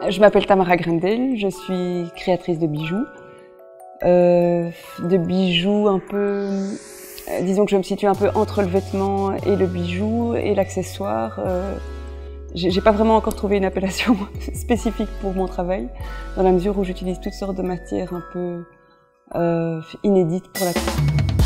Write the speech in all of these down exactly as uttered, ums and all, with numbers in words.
Je m'appelle Tamara Grendel, je suis créatrice de bijoux. Euh, de bijoux un peu... Euh, disons que je me situe un peu entre le vêtement et le bijou et l'accessoire. Euh, J'ai pas vraiment encore trouvé une appellation spécifique pour mon travail, dans la mesure où j'utilise toutes sortes de matières un peu euh, inédites pour la coupe.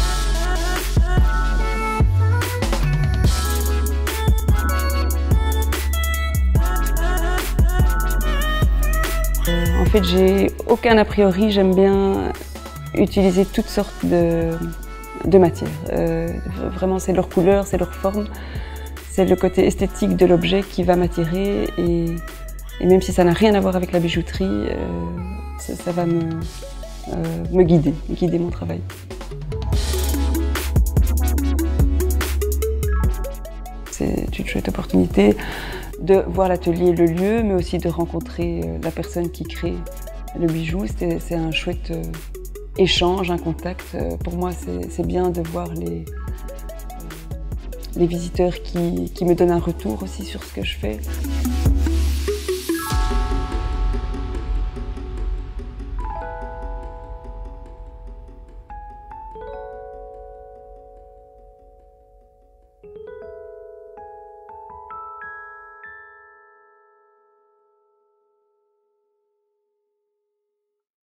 En fait, j'ai aucun a priori, j'aime bien utiliser toutes sortes de, de matières. Euh, vraiment, c'est leur couleur, c'est leur forme, c'est le côté esthétique de l'objet qui va m'attirer et, et même si ça n'a rien à voir avec la bijouterie, euh, ça, ça va me, euh, me guider, guider mon travail. C'est une chouette opportunité de voir l'atelier, le lieu, mais aussi de rencontrer la personne qui crée le bijou. C'est un chouette échange, un contact. Pour moi, c'est bien de voir les, les visiteurs qui, qui me donnent un retour aussi sur ce que je fais.